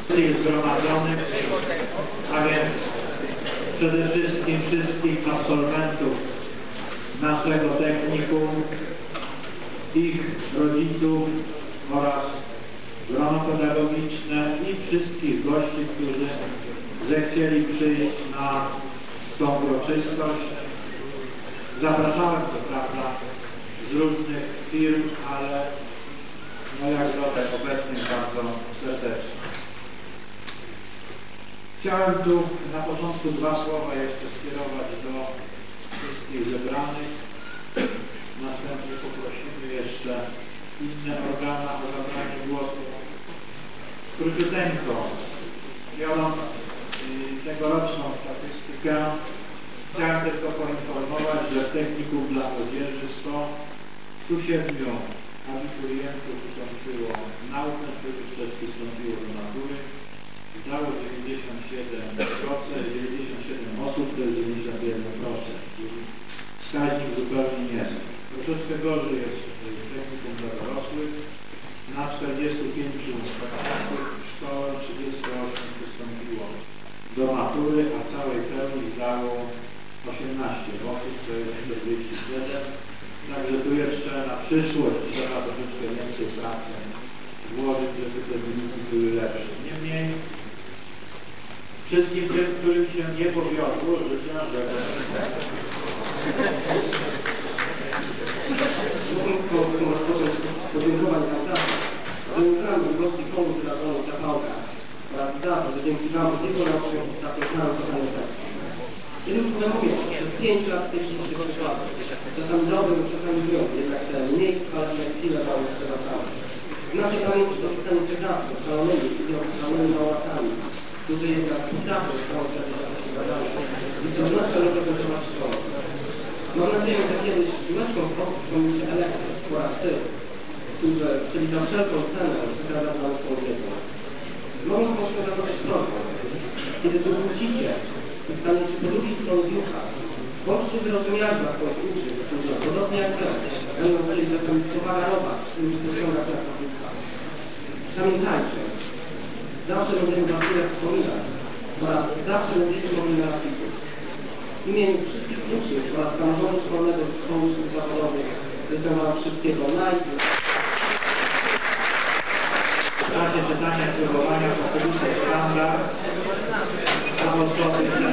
Zgromadzonych, a więc przede wszystkim wszystkich absolwentów naszego technikum, ich rodziców oraz grono pedagogiczne i wszystkich gości, którzy zechcieli przyjść na tą uroczystość. Zapraszałem co prawda z różnych firm, ale no jak zwykle obecnych bardzo serdecznie. Chciałem tu na początku dwa słowa jeszcze skierować do wszystkich zebranych. Następnie poprosimy jeszcze inne organa o zabranie głosu. Króciuteńko, biorąc tegoroczną statystykę, chciałem tylko poinformować, że w technikum dla młodzieży 107 abiturientów ukończyło naukę, których też przystąpiło do matury. Dało 97 osób, to jest 91%, czyli wskaźnik zupełnie nie jest. Troszeczkę gorzej jest technikum dla dorosłych. Na 45 szkołę 38 przystąpiło do matury, a całej pełni zdało 18 osób, to jest 47. Także tu jeszcze na przyszłość trzeba troszeczkę więcej pracy włożyć, żeby te wyniki były lepsze. Niemniej wszystkim tym, którym się nie powiodło, życzę, że podziękowań za wyłączamy gości komu wyrażoną zapałka oraz za to, że dzięki Wam tylko na zaproszoną kochanie serca. Kiedy już mówię, przez 5 lat w tej wszystkich przykładach, czasami dobrym, czasami złym, jednak te mniej chwalone chwile Wam jeszcze wracamy. W naszej pamięci zostanie przekazane szalonymi i nieokreślonymi małatami, którzy jednak zawsze są wtedy się badane i co znaczy reprezentować szkołę. Mam nadzieję, że kiedyś z łyżką w oku wspomnicie elektryk oraz tych, którzy chcieli za wszelką cenę wykradać nam swoją wiedzę. Mogą Państwo zabrać prośbę, kiedy tu wrócicie i staniecie po drugiej stronie biurka, bądźcie wyrozumiali dla swoich uczniów, którzy podobnie jak wy, będą chcieli zapełnić słowa roba, z którymi pociąga pracownika. Pamiętajcie, zawsze będziemy Was tyle wspominać oraz zawsze będziecie mogli na nas liczyć. W imieniu wszystkich uczniów oraz samorządu szkolnego szkoły szkół zawodowych życzę Wam wszystkiego w razie czytania i próbowania powtórzyć standard samochodowy.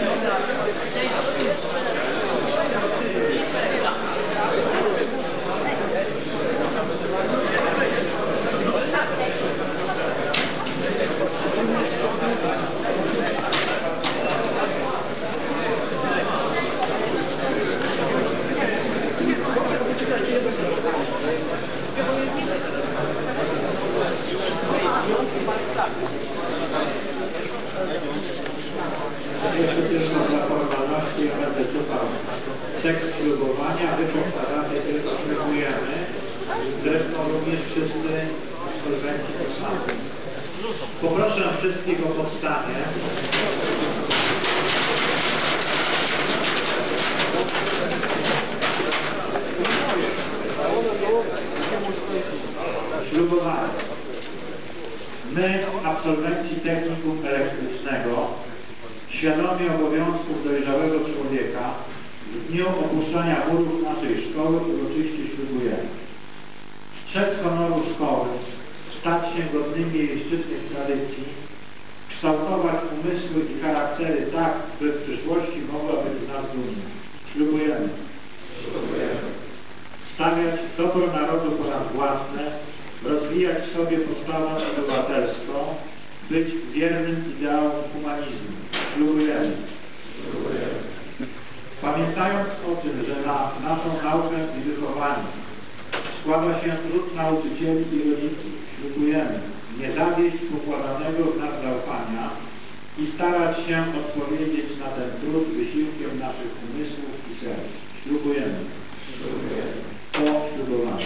Jeszcze tylko dla formalności ja będę czytał tekst ślubowania, wy powtarzacie, tylko ślubujemy. Zresztą również wszyscy absolwenci to samo. Poproszę wszystkich o powstanie. Ślubowanie. My, absolwenci technikum elektrycznego, świadomi obowiązków dojrzałego człowieka, w dniu opuszczania murów naszej szkoły uroczyście ślubujemy. Strzec honoru szkoły, stać się godnymi jej szczytnych tradycji, kształtować umysły i charaktery tak, by w przyszłości mogła być z nas dumna. Ślubujemy. Stawiać dobro narodu ponad własne, rozwijać w sobie postawę obywatelską, być wiernym ideałom humanizmu. Ślubujemy. Pamiętając o tym, że na naszą naukę i wychowanie składa się trud nauczycieli i rodziców, ślubujemy nie zawieść pokładanego w nas zaufania i starać się odpowiedzieć na ten trud wysiłkiem naszych umysłów i serc. Ślubujemy. Po ślubowaniu.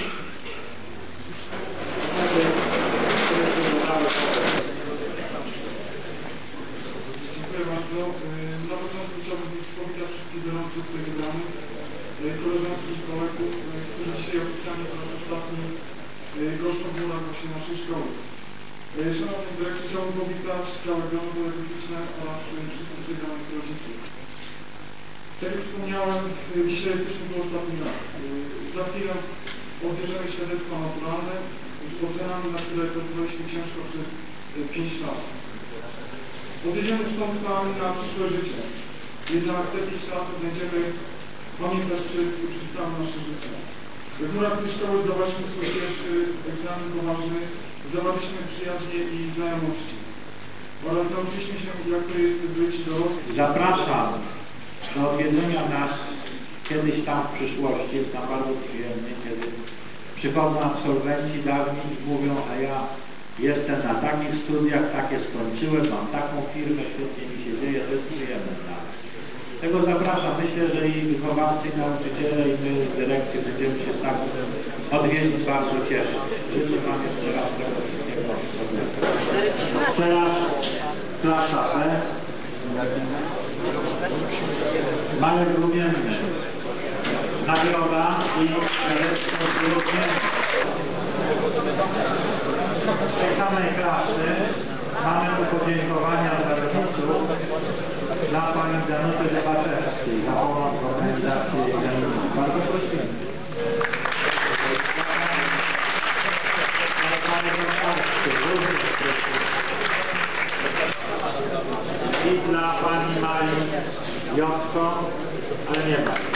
Dziękuję bardzo. Na początku chciałbym powitać wszystkich biorących tutaj wybranych, koleżanki i kolegów, którzy dzisiaj oficjalnie po raz ostatni goszczą w murach właśnie naszej szkoły. Szanowny Dyrektorze, chciałbym powitać całe grono polityczne oraz wszystkich zebranych rodziców. Tak jak wspomniałem, dzisiaj jesteśmy po ostatni raz. Za chwilę odbierzemy świadectwa naturalne z ocenami, na które pracowaliśmy ciężko przez 5 lat. Odjedziemy stąd plan na przyszłe życie. Jednak te 5 lat będziemy pamiętać przez całe nasze życie. W murach tej szkoły zdawaliśmy swój pierwszy egzamin poważny, zdawaliśmy przyjaźnie i znajomości. Oraz nauczyliśmy się, jak to jest być dorosłym. Zapraszam do odwiedzenia nas kiedyś tam w przyszłości. Jest nam bardzo przyjemnie, kiedy przychodzą absolwenci dawni i mówią, a ja jestem na takich studiach, takie skończyłem, mam taką firmę, świetnie mi się dzieje, to jest przyjemne dla nas. Tego zapraszam. Myślę, że i wychowawcy, i nauczyciele, i my z dyrekcji będziemy się tak odwiedzić bardzo cieszyć. Życzę Wam jeszcze raz tego wszystkiego. Teraz klasa B. Marek Rumienny. Nagroda i świadectwo wyróżnienia. Z tej samej klasy mamy tu podziękowania dla rodziców dla pani Danuty Debaczewskiej za pomoc w organizacji egzaminu. Bardzo prosimy. I dla pani Marii Jotko, ale nie ma.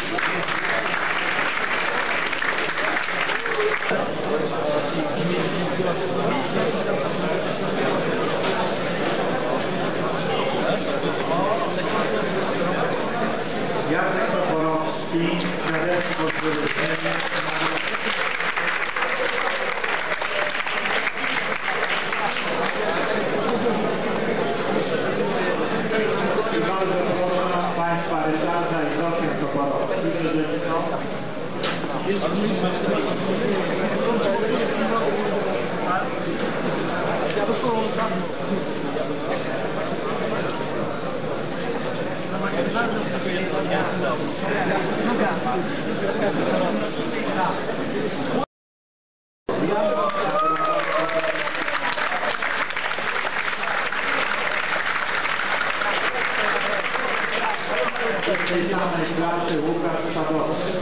Jacek Toporowski, świadectwo z wyróżnienia. I bardzo proszę Państwa Ryszarda i Zosię Toporowski, żeby w tej samej klasie Łukasz Sadowski.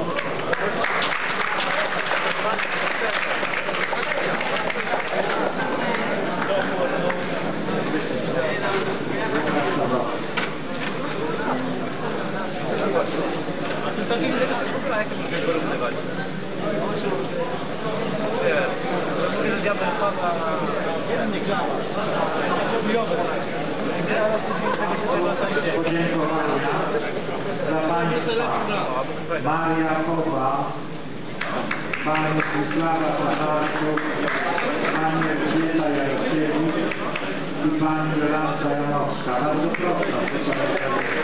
Podziękowania dla Państwa Maria Kowa, Pani Wisława Pacharczuk, Pani Elżbieta Jarosiewicz i Pani Jolanta Janowska. Bardzo proszę.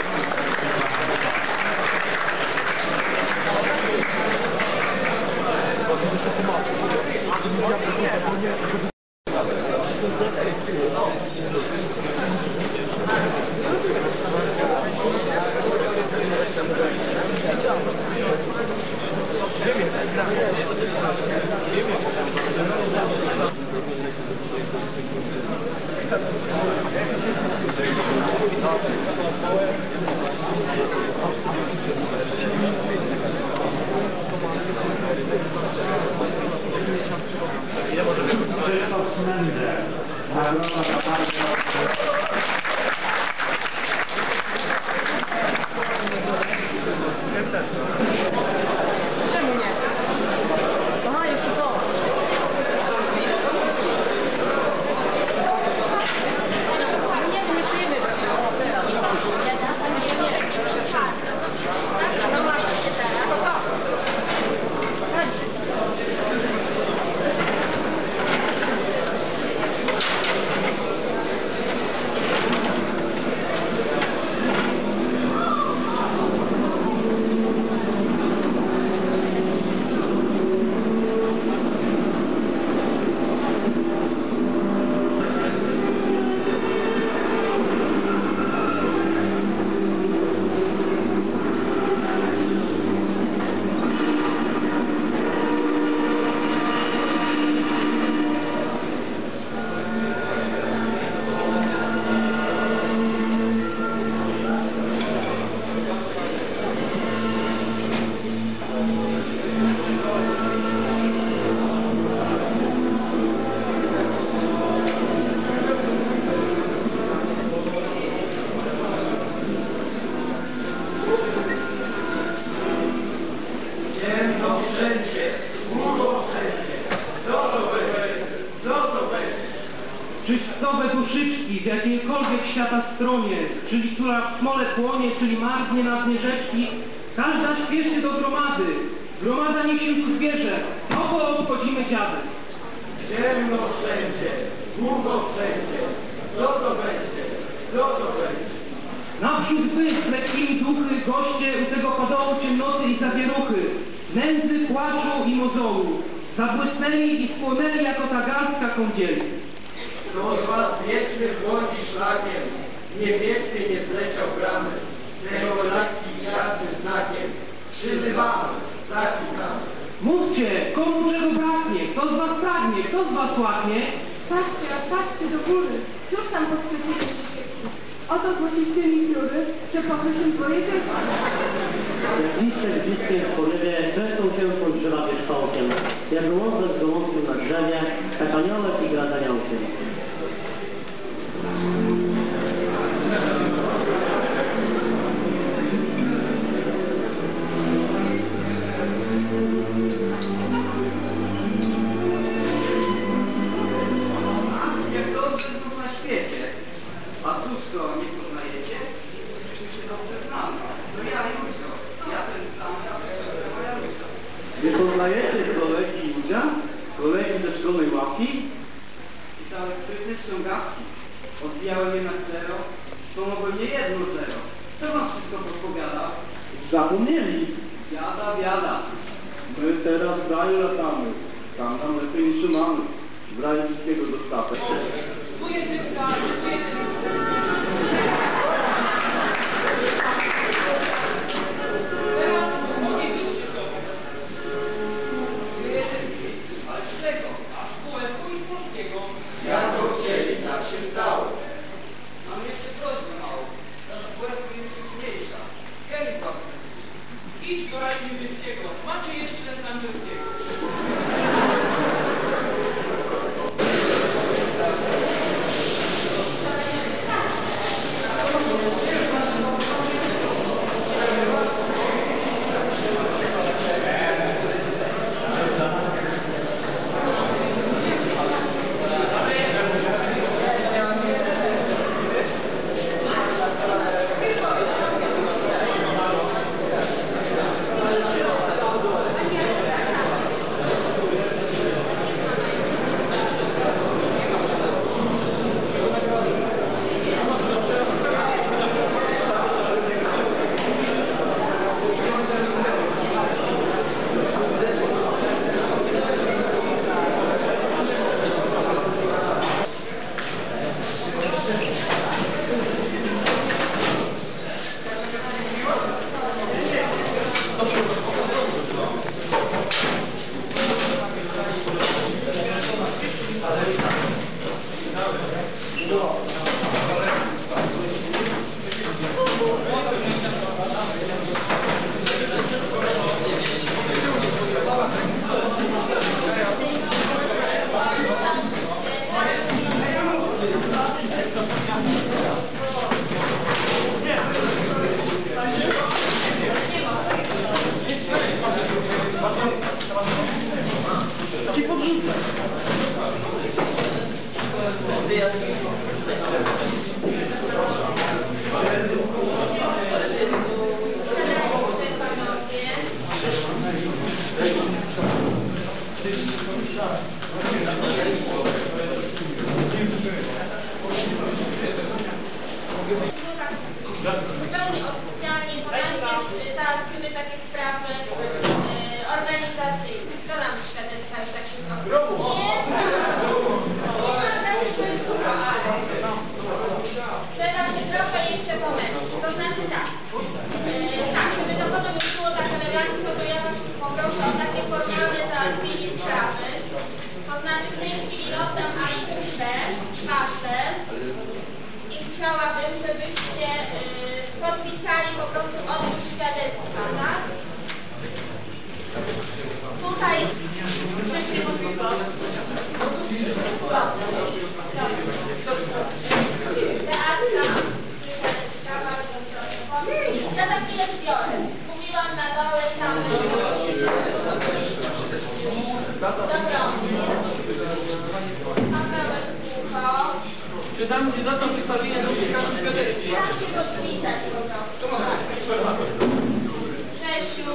Krzysztof Smender, nagroda za bardzo. Czemu nie? Aha, jeszcze to. Nie przyjemy o, teraz. No właśnie, teraz. czyśćcowe duszyczki w jakiejkolwiek świata stronie, czyli która w smole płonie, czyli marznie na dnie rzeczki, każda śpieszy do gromady. Gromada niech się tu zbierze, no bo obchodzimy dziady. Ciemno wszędzie, długo wszędzie, co to będzie, co to będzie? Naprzód wy, z lekkimi duchy, goście u tego padołu ciemnoty i zawieruchy, nędzy, płaczu i mozołu, zabłysnęli i spłonęli jako ta garstka kądzieli. Kto z was wieczny błądzi szlakiem, niebiescy nie zleciał bramy, tego lekki jasnym znakiem, przyzywamy, taki tam. Mówcie, komu czego braknie, kto z was pragnie, kto z was łaknie? Patrzcie do góry, cóż tam podświecili się świeci. Oto złocistymi pióry, że powyżej twoje dziecko. Jak listek w bliskim sporywie, zresztą się pod drzewa wierzchołkiem. Jak łowek z gołąbkiem na drzewie, tak aniołek i gra z aniołkiem. Jak dobrze znów na świecie, a cóż to nie poznajecie? Czy się dobrze znamy? No ja Józio, ja ten sam, moja Józio. Nie poznajecie kolegi Józia? Kolegi ze szkolnej ławki? Pisałem sprytne ściągawki, odbijałem je na zero, pomogłem nie jedno zero. Co wam wszystko podpowiada? Zapomnieli. Biada. My teraz w raju latamy. Tam nam lepiej niż mamy. W raju wszystkiego dostatek. Ja to chcieli, tak się stało. Mam jeszcze prośbę małą. Ta szkółka jest już mniejsza. Kiedy pan? Idź do raju niebieskiego. Macie jeszcze angielskiego. Zupełnie oficjalnie informacje, załatwimy takie sprawy organizacyjne. Kto nam świadectwa już tak szybko? Nie, Sprzedamy ci za to wystawienie do mieszkania świadectwa. Ja się podpisać po prostu. Grzesiu.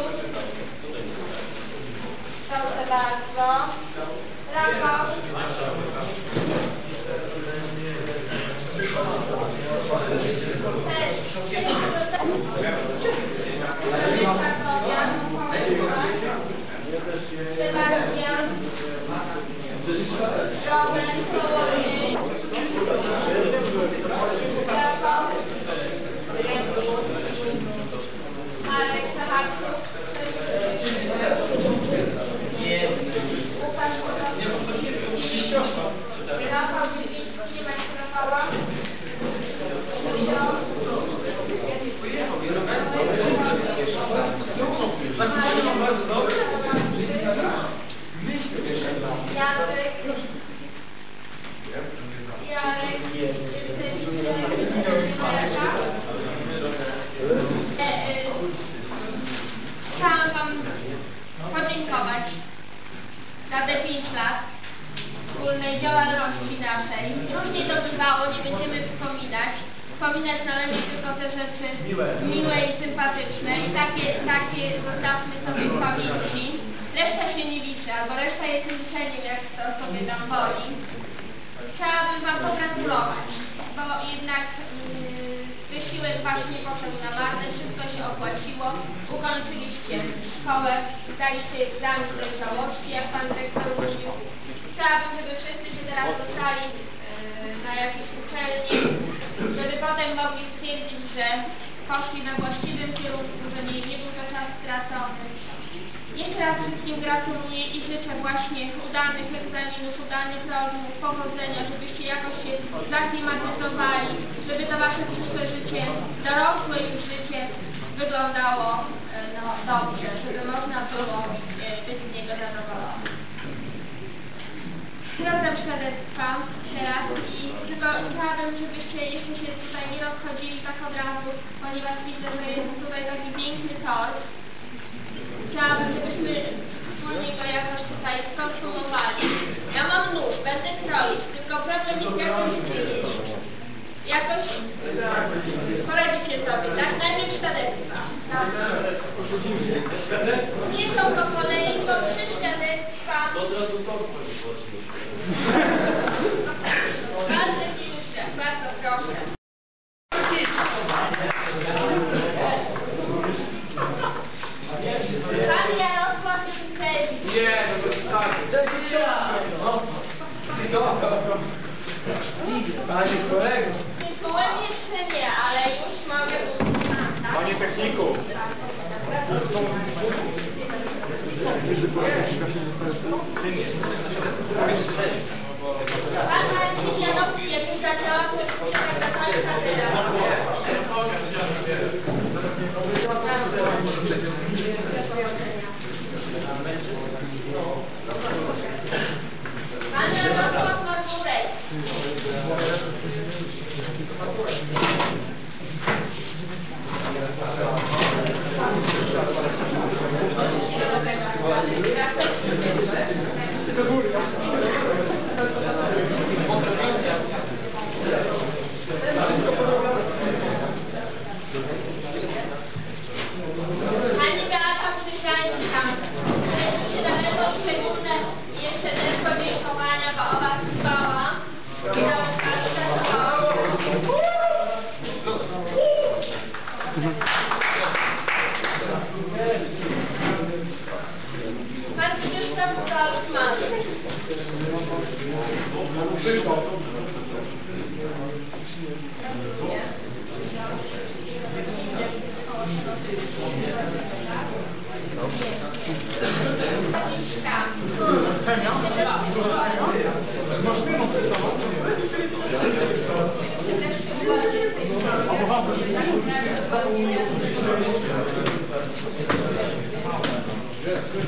Proszę bardzo. Rafał. Sebastian. Robert Kołodziej. Rafał. Marek Sachaczuk. Łukasz Kowalski. Rafał Dziewiński. Nie ma jeszcze Rafała. Chciałam Wam podziękować za te 5 lat wspólnej działalności naszej. Różnie to bywało, nie będziemy wspominać. Wspominać należy tylko te rzeczy miłe i sympatyczne i takie zostawmy sobie w pamięci. Reszta się nie liczy, albo reszta jest liczeniem, jak to sobie tam woli. Chciałabym Wam pogratulować, bo jednak wysiłek Wasz nie poszedł na marne, wszystko się opłaciło. Ukończyliście szkołę, zdaliście egzamin dojrzałości, jak Pan dyrektor mówił. Chciałabym, żeby wszyscy się teraz dostali na jakieś uczelnie, żeby potem mogli stwierdzić, że poszli na właściwym kierunku, że nie był to czas stracony. Jeszcze raz wszystkim gratuluję i życzę właśnie udanych egzaminów, udanych rozmów, powodzenia, żebyście jakoś się zaklimatyzowali, żeby to Wasze przyszłe życie, dorosłe już życie wyglądało dobrze, żeby można było być z niego zadowolonym. Sprawdzam świadectwa teraz i tylko chciałabym, żebyście jeszcze się tutaj nie rozchodzili tak od razu, ponieważ widzę, że jest tutaj taki piękny tort. Chciałabym, żebyśmy wspólnie go jakoś tutaj skonsumowali. Ja mam nóż, będę kroić, tylko problem jest jakoś poradzicie sobie, tak? Najpierw świadectwa. Nie są to kolei, tylko 3 świadectwa. Bardzo milsze, bardzo proszę. Pan Jarosław Szymkiewicz. Nie, no to tak. Panie kolego. Tytułem jeszcze nie, ale już mogę uznać, tak? Panie techniku. Pan Marcin Janowski, jak już zaczęła, to czekam na końca teraz. Pan Jarosław Marburek. Pani Beata Krzyżańska. Rzeczywiście należą szczególne jeszcze też podziękowania, bo o Was dbała. Pan Krzysztof Stolzman.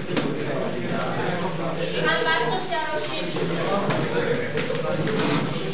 Pan Bartosz Jarosiewicz.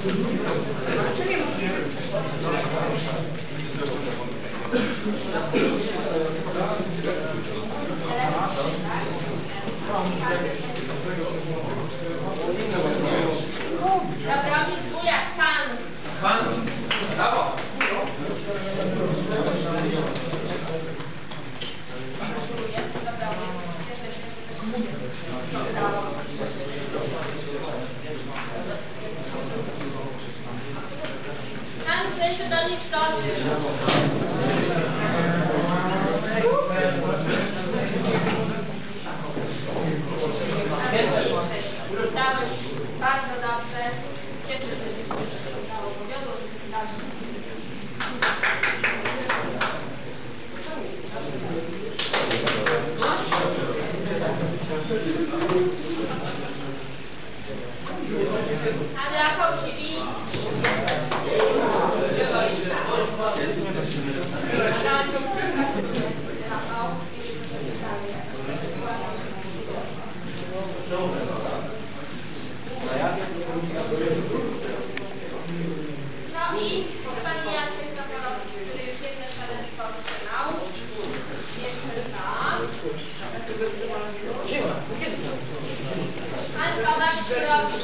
Dobrownik Bujak, pan. Pan? Brawo! Pan Grzesiu do nich Dałeś bardzo dobrze. Cieszę się, że się udało. Powiodło, że się dalej. Ale Rafał TV. No i pan Jacek Zaporowski, który już jedno szaleństwo otrzymał. Jeszcze dwa. Pan Tomasz Krowicz.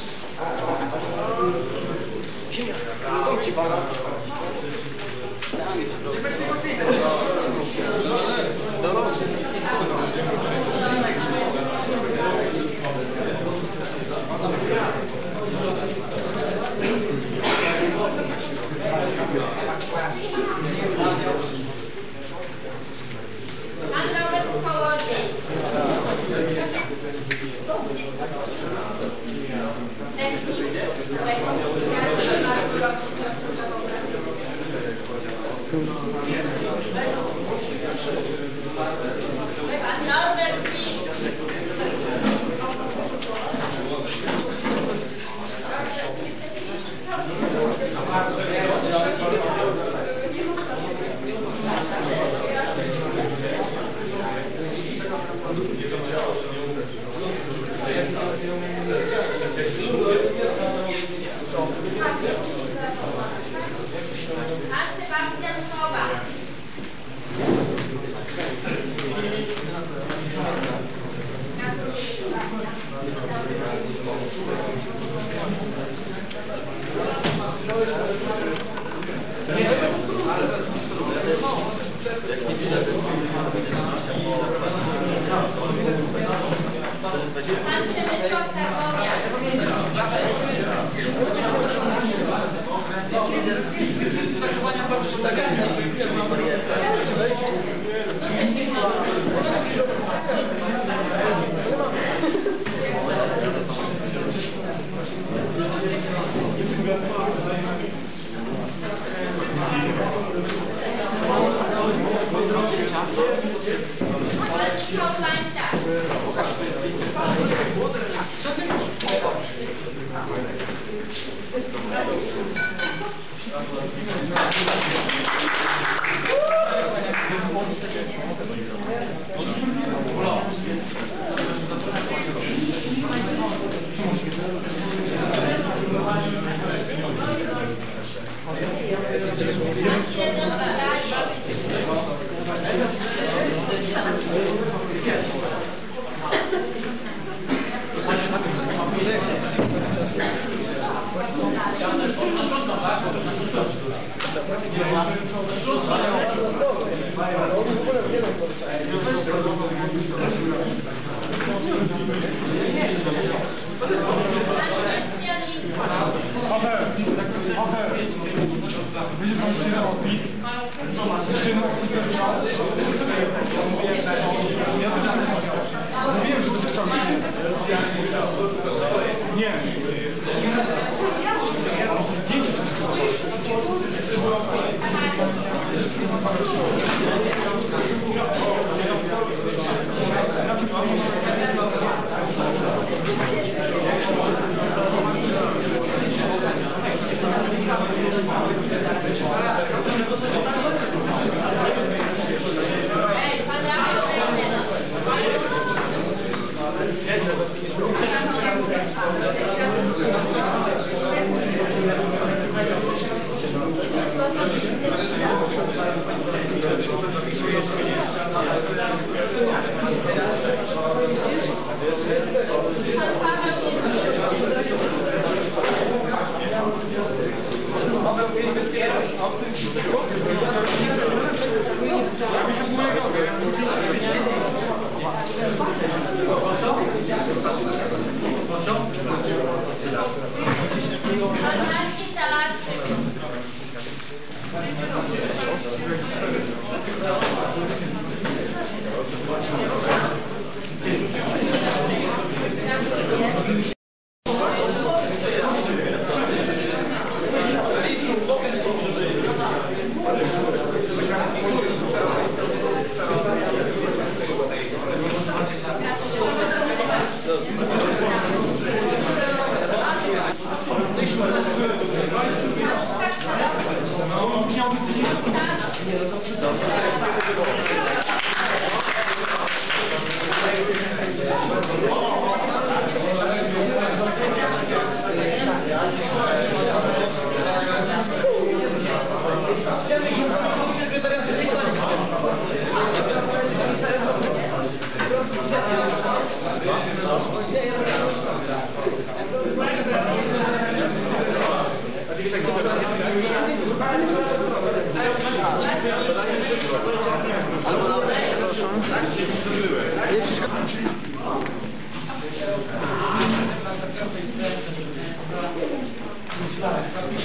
Pan Robert Kołodziej. Pan Norbert Lis. Pan Sebastian Chowa. Pan Przemysław Targowiak. Pan Michał Pańczak.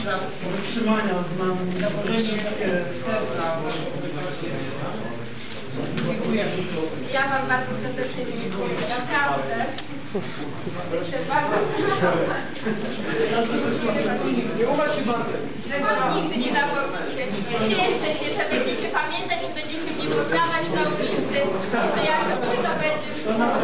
za wytrzymania z nami, założenie serca. Dziękuję. Ja Wam bardzo serdecznie dziękuję. Naprawdę. Jeszcze bardzo że Was nigdy nie zapomnicie. Gdzie jesteście, że będziecie pamiętać i będziecie mnie pozdrawiać na ulicy, że jak to będzie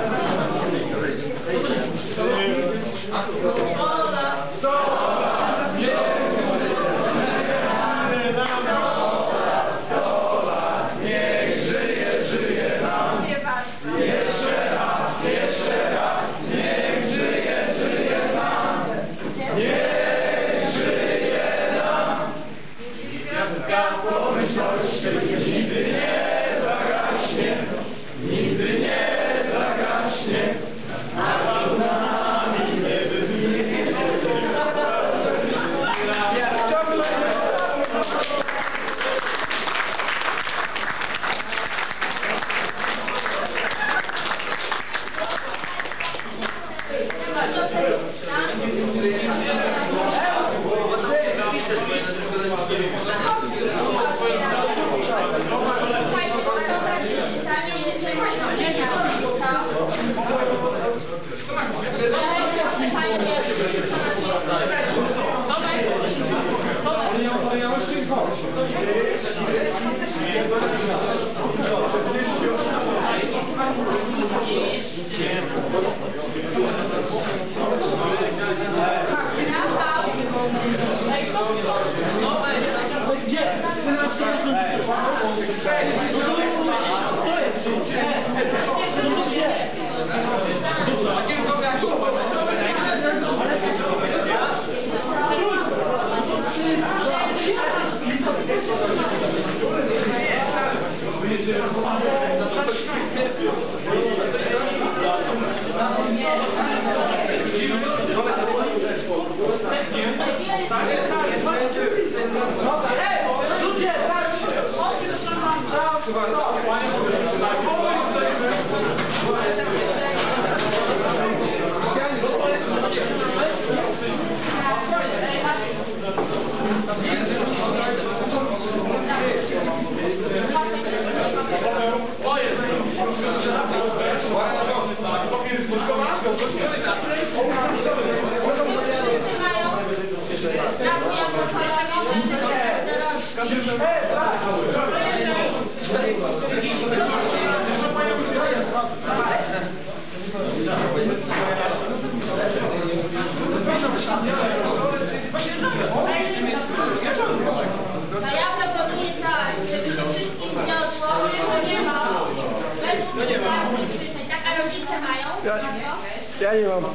Ja nie mam.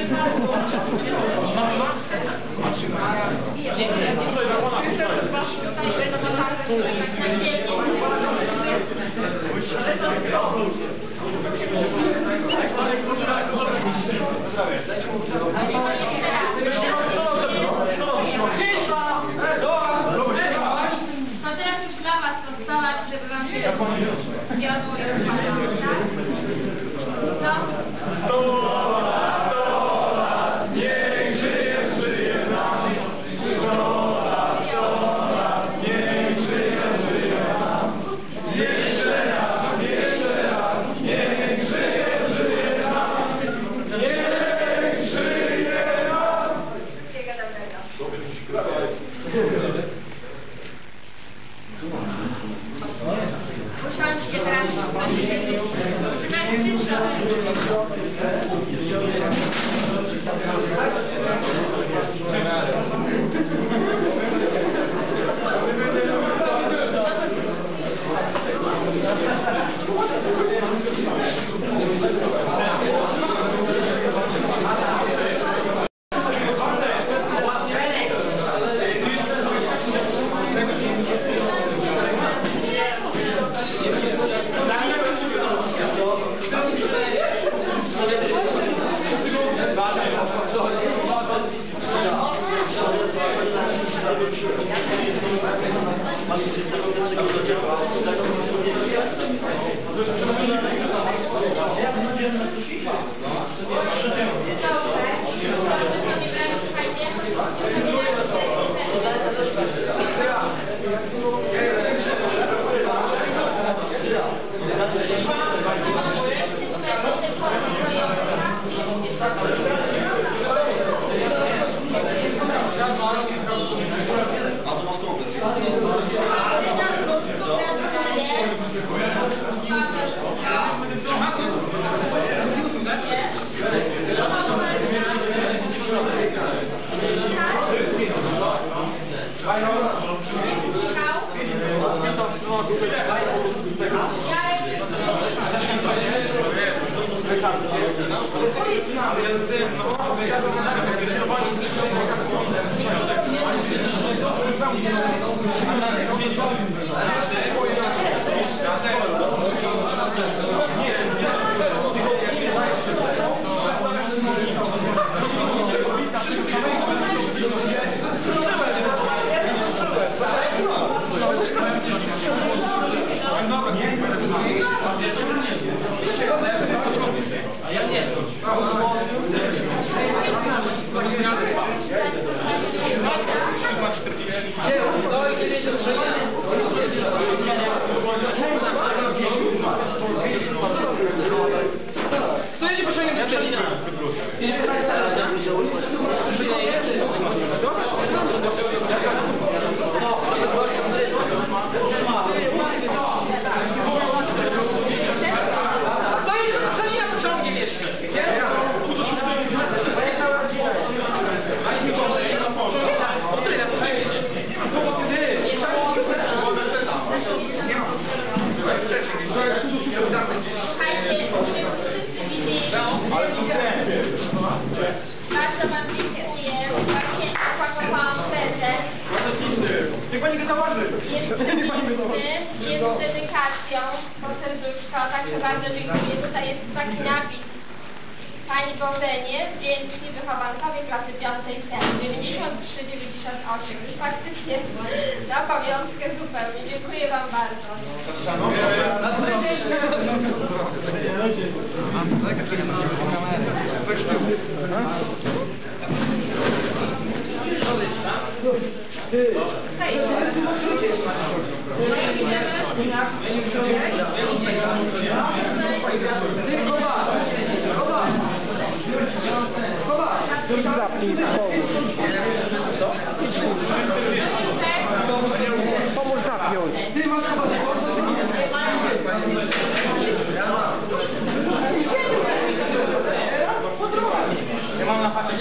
No teraz już dla Was została, żeby Wam się wiodło i rozmawiało, tak? Co? jest z dedykacją pod serduszko, także bardzo dziękuję. Tutaj jest taki napis. Pani Bożenie, wdzięczni wychowankowie klasy 5C, 93-98. Już faktycznie na pamiątkę zupełnie. Dziękuję Wam bardzo. Pomóż zapiąć. Ja mam na chacie.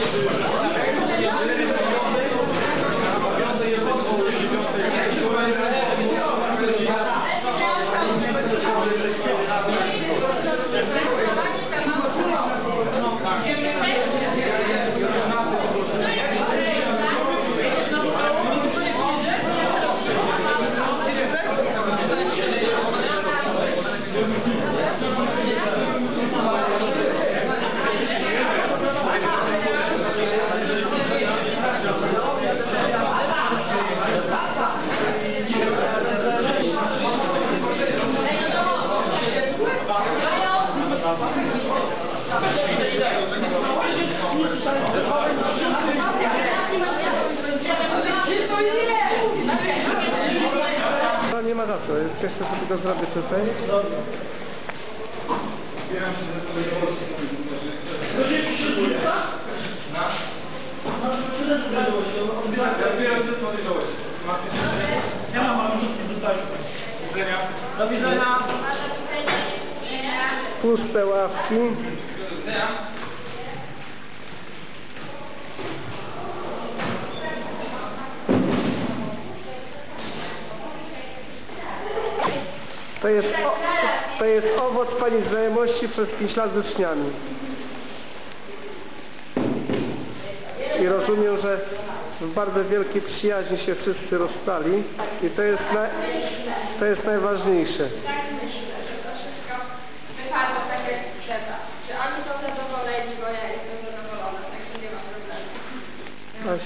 No nie ma za co, jeszcze sobie to zrobię tutaj. Do widzenia. Puste ławki. To jest owoc Pani znajomości przez 5 lat ze wszniami. I rozumiem, że w bardzo wielkiej przyjaźni się wszyscy rozstali i to jest najważniejsze. Tak myślę, że to wszystko wypadło tak jak trzeba. Czy oni są zadowoleni, bo ja jestem zadowolona, także nie ma problemu.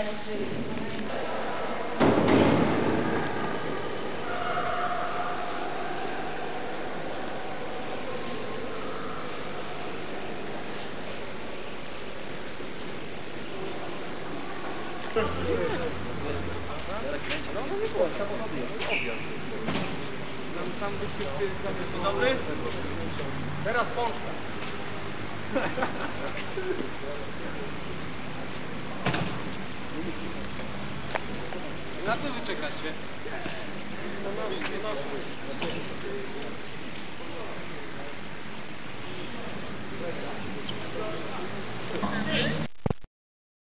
Dzień dobry. Teraz pączka. Na co wy czekacie?